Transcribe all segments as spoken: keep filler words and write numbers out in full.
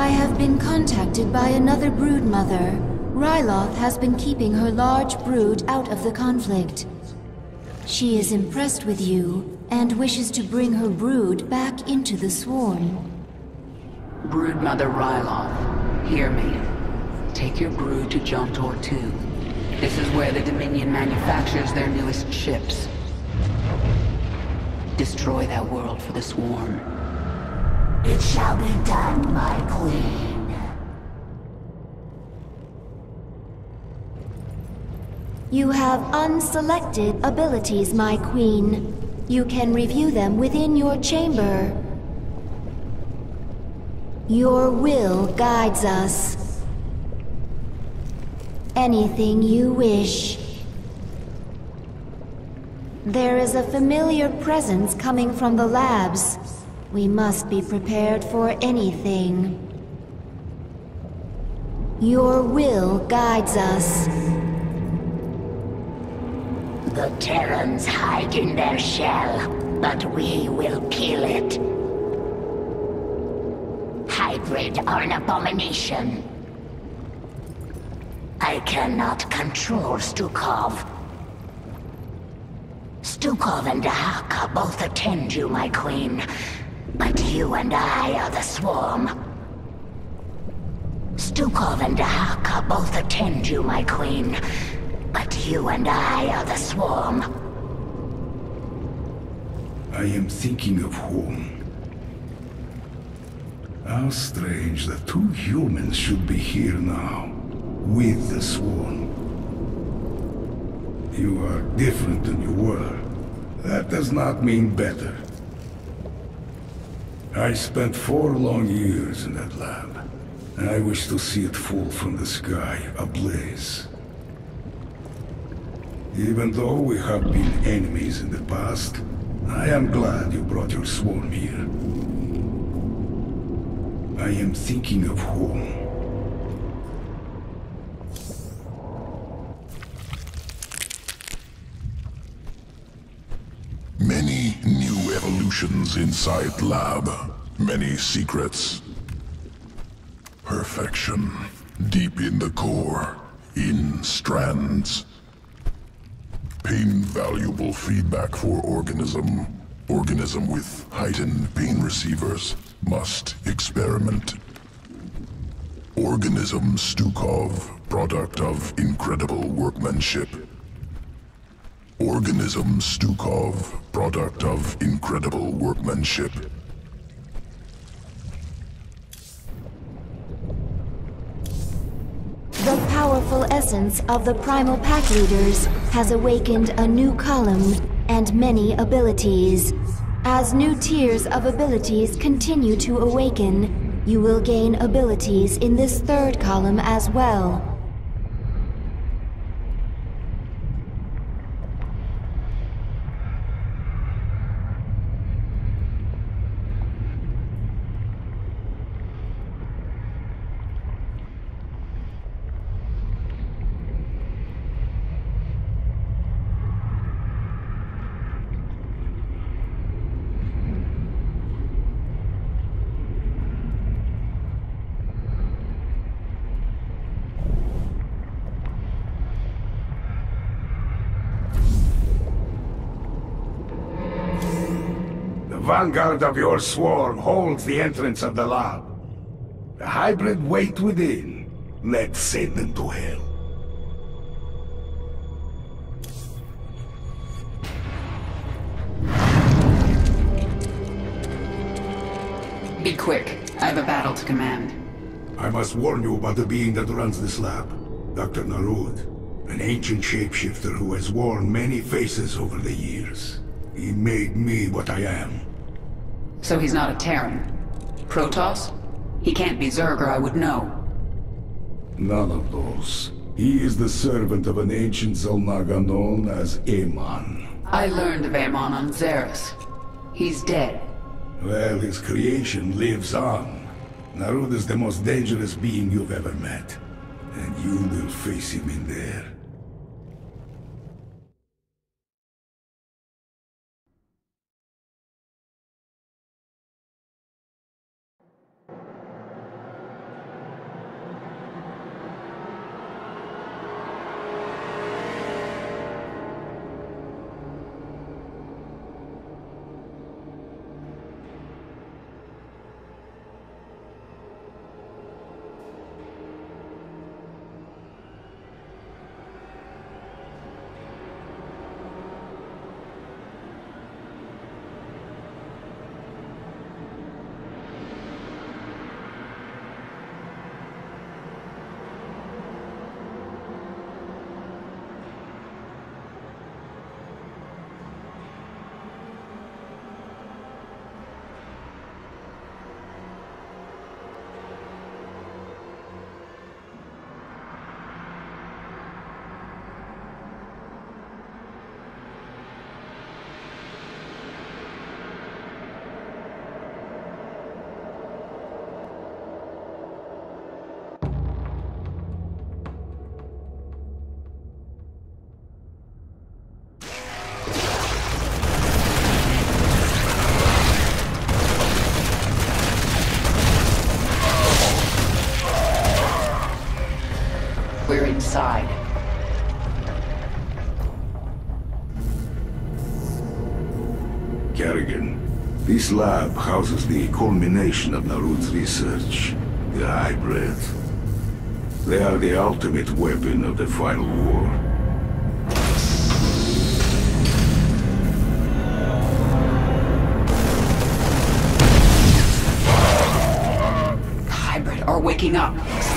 I have been contacted by another broodmother. Ryloth has been keeping her large brood out of the conflict. She is impressed with you and wishes to bring her brood back into the swarm. Broodmother Ryloth, hear me. Take your brood to Jontor two. This is where the Dominion manufactures their newest ships. Destroy that world for the swarm. It shall be done, my queen. You have unselected abilities, my queen. You can review them within your chamber. Your will guides us. Anything you wish. There is a familiar presence coming from the labs. We must be prepared for anything. Your will guides us. The Terrans hide in their shell, but we will kill it. Hybrid are an abomination. I cannot control Stukov. Stukov and Dahaka both attend you, my queen. But you and I are the swarm. Stukov and Dahaka both attend you, my queen. But you and I are the swarm. I am thinking of home. How strange that two humans should be here now, with the swarm. You are different than you were. That does not mean better. I spent four long years in that lab, and I wish to see it fall from the sky, ablaze. Even though we have been enemies in the past, I am glad you brought your swarm here. I am thinking of home. Many new evolutions inside lab. Many secrets. Perfection. Deep in the core. In strands. Pain valuable feedback for organism. Organism with heightened pain receivers must experiment. Organism Stukov, product of incredible workmanship. Organism Stukov, product of incredible workmanship. The powerful essence of the Primal Pack Leaders has awakened a new column and many abilities. As new tiers of abilities continue to awaken, you will gain abilities in this third column as well. The vanguard of your swarm holds the entrance of the lab. The hybrid wait within. Let's send them to hell. Be quick. I have a battle to command. I must warn you about the being that runs this lab. Doctor Narud, an ancient shapeshifter who has worn many faces over the years. He made me what I am. So he's not a Terran? Protoss? He can't be Zerg or I would know. None of those. He is the servant of an ancient Xel'Naga known as Amon. I learned of Amon on Zerus. He's dead. Well, his creation lives on. Narud is the most dangerous being you've ever met. And you will face him in there. inside. Kerrigan, this lab houses the culmination of Narud's research, the hybrid. They are the ultimate weapon of the final war. The hybrid are waking up.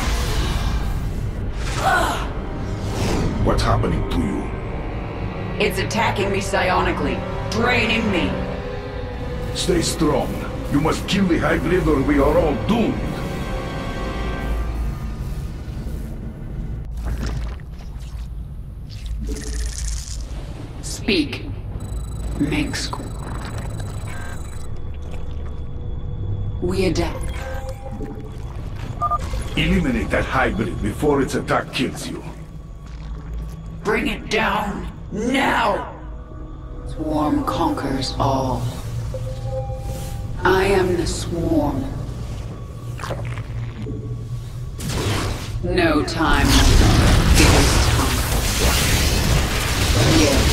What's happening to you? It's attacking me psionically, draining me. Stay strong. You must kill the hybrid or we are all doomed. Speak. Mengsk. We adapt. Eliminate that hybrid before its attack kills you. Bring it down, now! Swarm conquers all. I am the swarm. No time. It is time. Yes.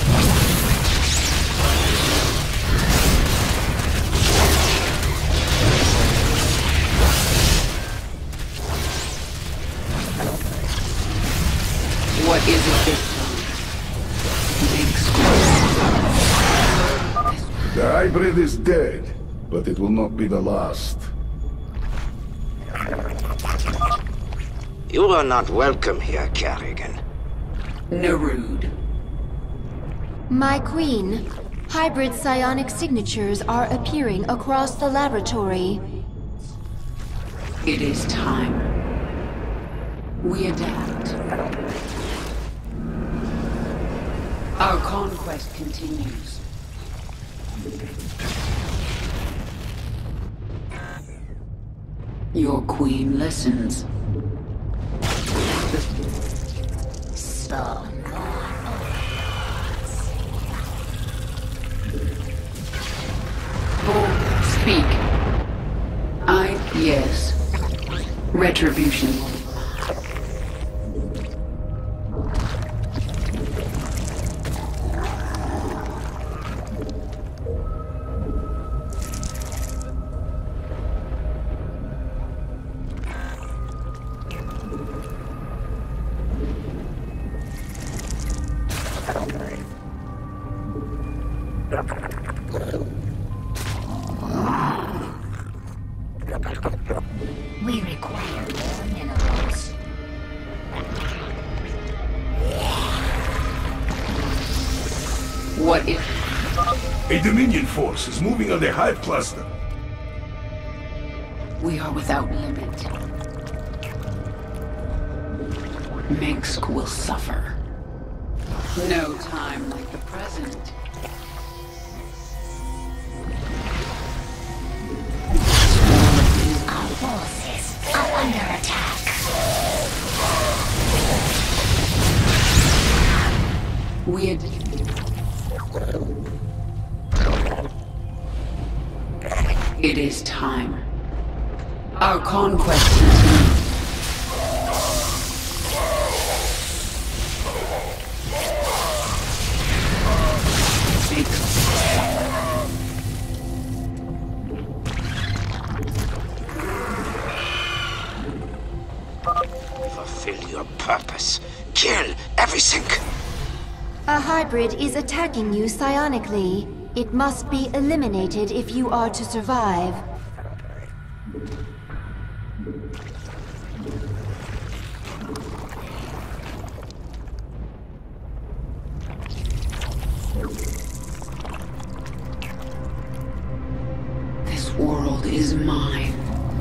What is it this time? The hybrid is dead, but it will not be the last. You are not welcome here, Kerrigan. Narud. My queen, hybrid psionic signatures are appearing across the laboratory. It is time. We adapt. Our conquest continues. Your queen listens. So Speak. I... yes. Retribution. we require more minerals. What if... A Dominion force is moving on the Hive cluster. We are without limit. Mengsk will suffer. No time like the present. Our forces are under attack. We had... It is time. Our conquest continues. Fulfill your purpose. Kill everything. A hybrid is attacking you psionically. It must be eliminated if you are to survive. This world is mine.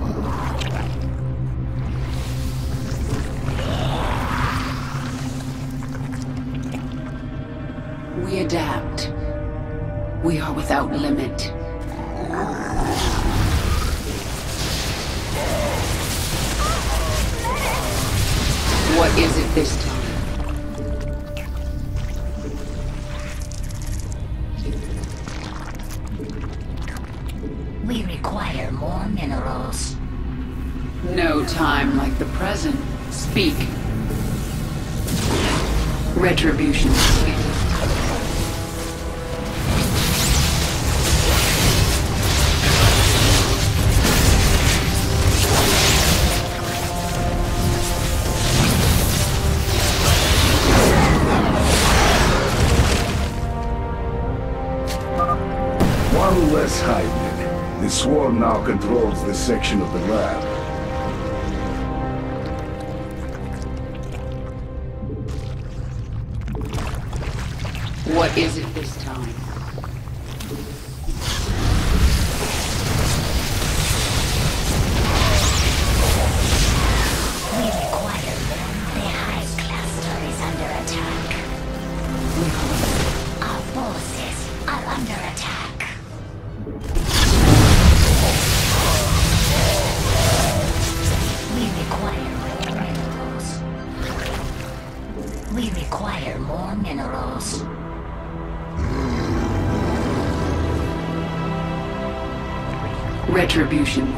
We adapt. We are without limit. What is it this time? We require more minerals. No time like the present. Speak. Retribution. One less hybrid. The Swarm now controls this section of the lab. What is it this time? We require more. The Hive cluster is under attack. Our forces are under attack. We require more minerals. We require more minerals. Retribution.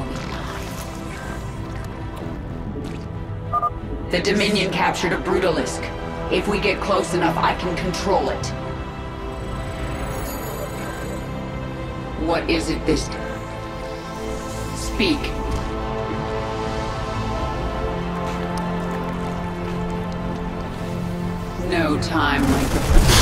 The Dominion captured a Brutalisk. If we get close enough, I can control it. What is it this time? Speak. No time like the present.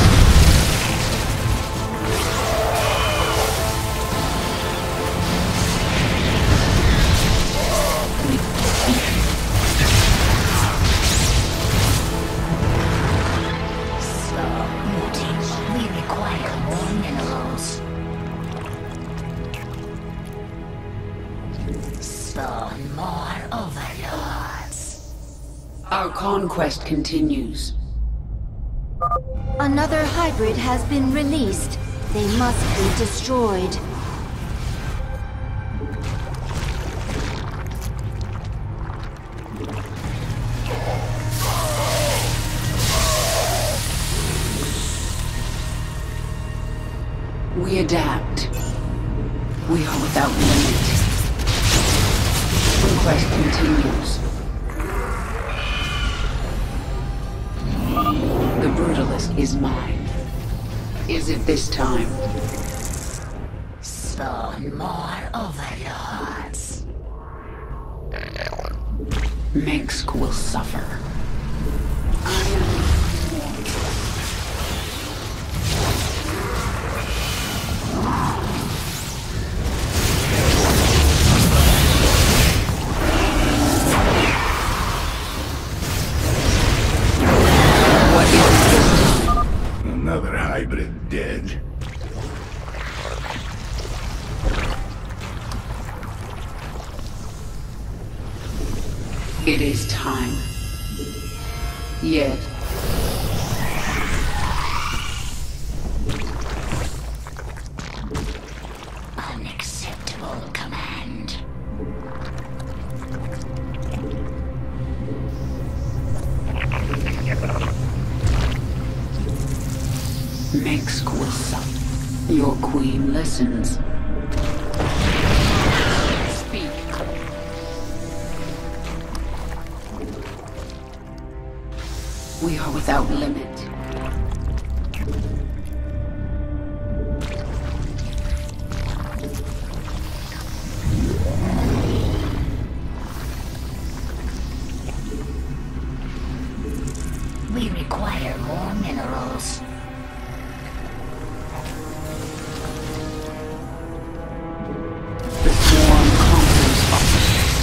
Our conquest continues. Another hybrid has been released. They must be destroyed. We adapt. We are without limit. Conquest continues. The Brutalisk is mine. Is it this time? Spawn more overlords. Mengsk will suffer. Another hybrid dead. It is time. Yet. Unacceptable command. Mengsk will suffer. Your queen listens. Speak. We are without limit. We require more minerals. The swarm conquers us.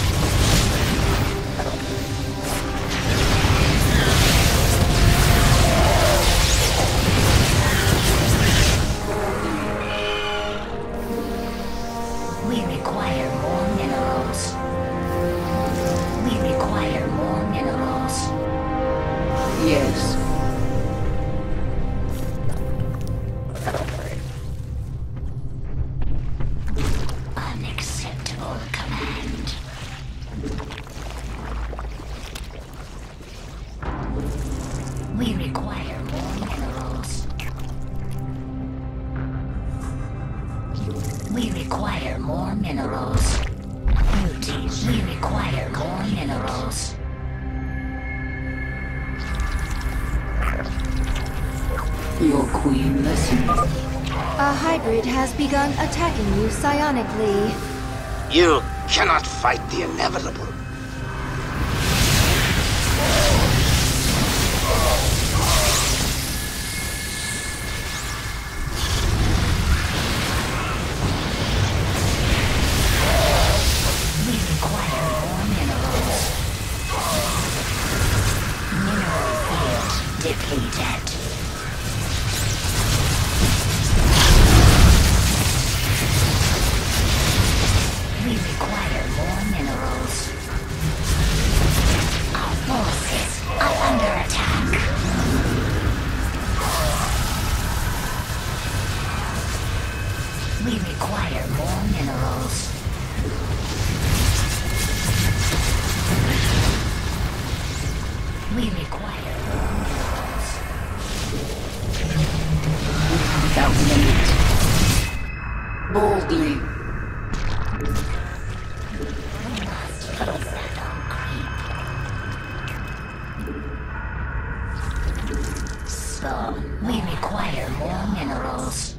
We require more minerals. We require more minerals. Yes. Unacceptable command. We require more minerals. We require more minerals. Beauty, we require more minerals. Your queen listens. A hybrid has begun attacking you psionically. You cannot fight the inevitable. We require more minerals. Mineral field depleted. We require more minerals. Our forces are under attack. We require more minerals. We require more minerals. Without limit. Boldly. We must face that on creep. So, we require more minerals.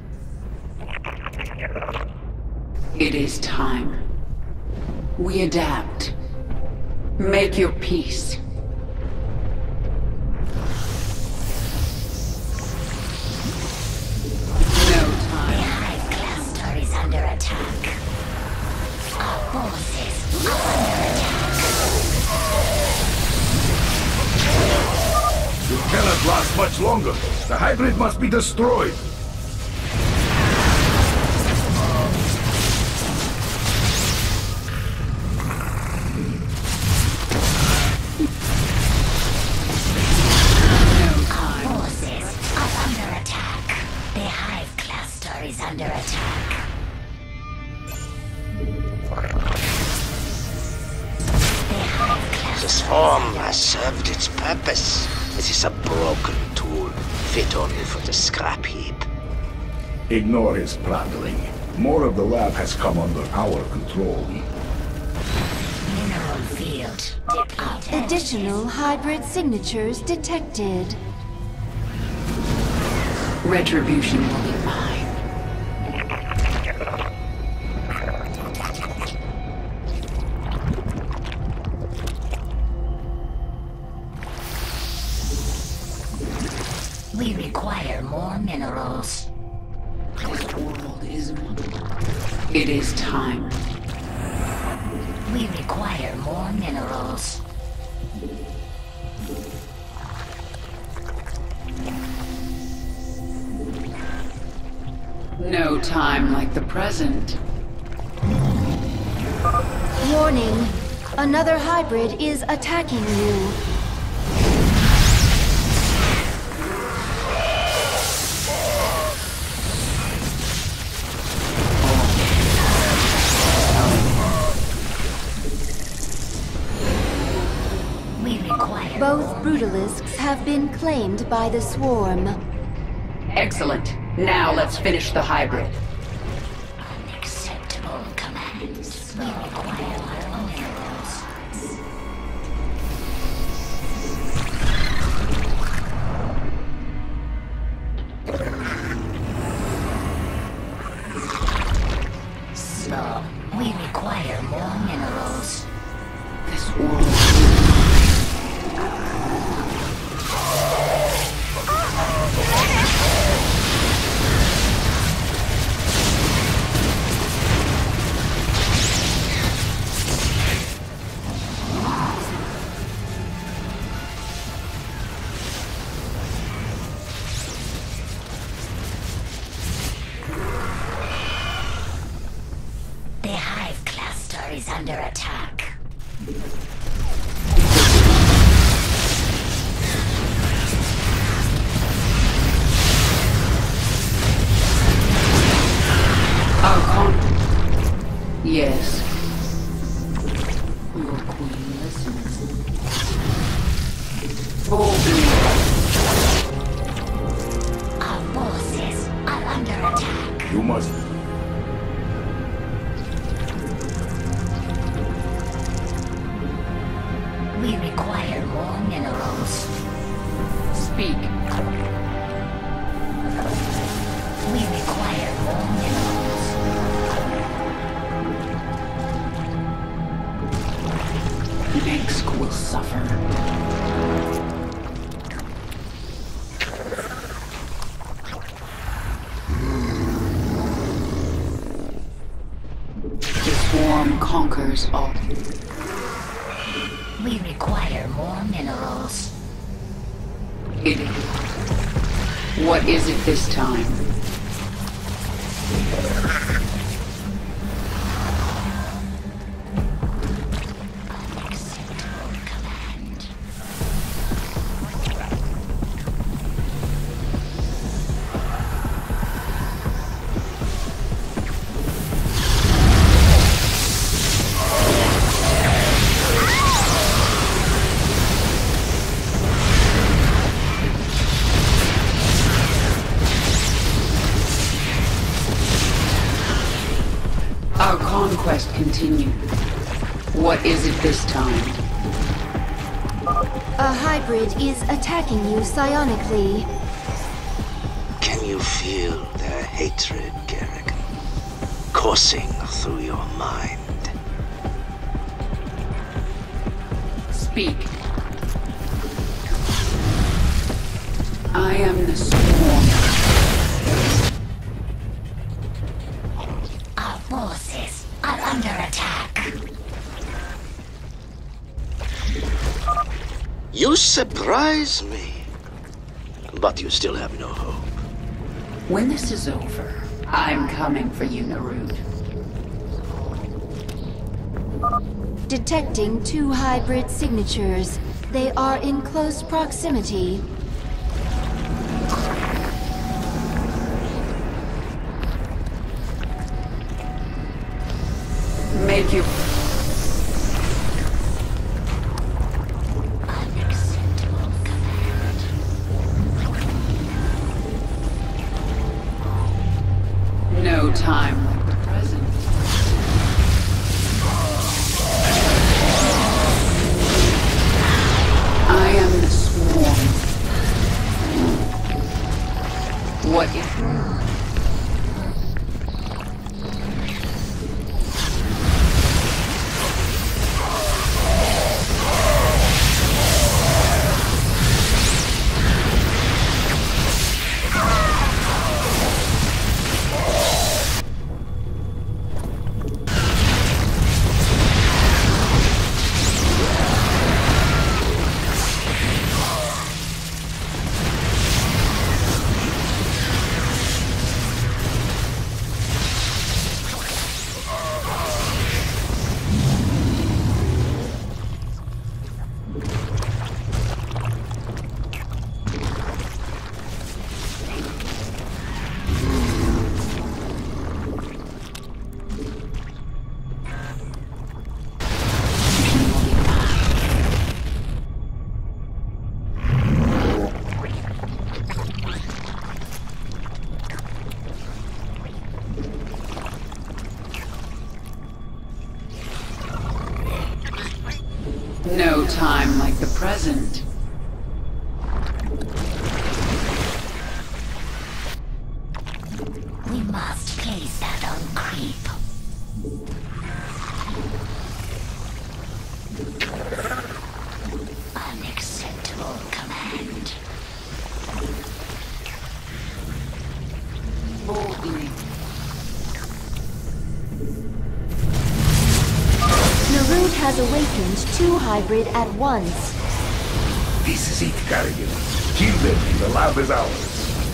It is time. We adapt. Make your peace. No The time. Hive cluster is under attack. Our forces are under attack. You cannot last much longer. The hybrid must be destroyed. Forces are under attack. The Hive cluster is under attack. The Hive cluster. This form has served its purpose. It is a broken tool, fit only for the scrap heap. Ignore his prattling. More of the lab has come under our control. Mineral field depleted. Additional hybrid signatures detected. Retribution will be mine. We require more minerals. This world is mine. It is time. We require more minerals. No time like the present. Warning. Another hybrid is attacking you. We require Both more Brutalisks have been claimed by the Swarm. Excellent. Now let's finish the hybrid. unacceptable commands. We require more minerals. So, we require more minerals. This world is The Hive cluster is under attack. Archon. Yes. Your queen listens. Boldly. Our forces are under attack. You must... We require more minerals. Speak. Basisk will suffer. The swarm conquers all. We require more minerals. It. What is it this time? Unacceptable command. Our conquest continued. What is it this time? A hybrid is attacking you psionically. Can you feel their hatred, Garrick? Coursing through your mind. Speak. I am the swarm. Our forces are under attack. You surprise me. But you still have no hope. When this is over, I'm coming for you, Narud. Detecting two hybrid signatures. They are in close proximity. Make you... Unacceptable command. No time like the present. I am the swarm. What if... No time like the present. We must place that on creep. Unacceptable command. Boldly. Narud has awakened two hybrid at once. This is it, Carrigan. Kill them, and the lab is ours.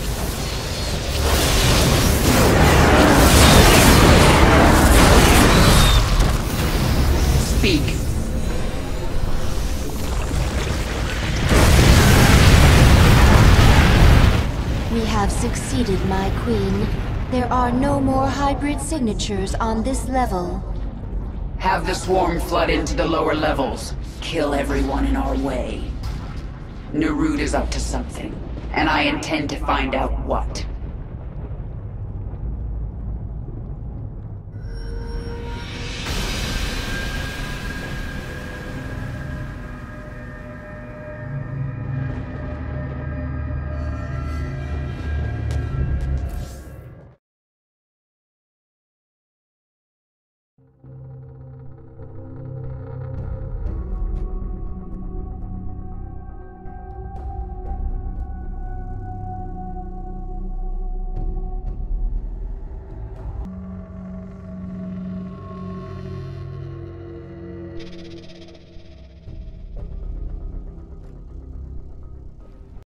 Speak. We have succeeded, my queen. There are no more hybrid signatures on this level. Have the swarm flood into the lower levels. Kill everyone in our way. Narud is up to something, and I intend to find out what.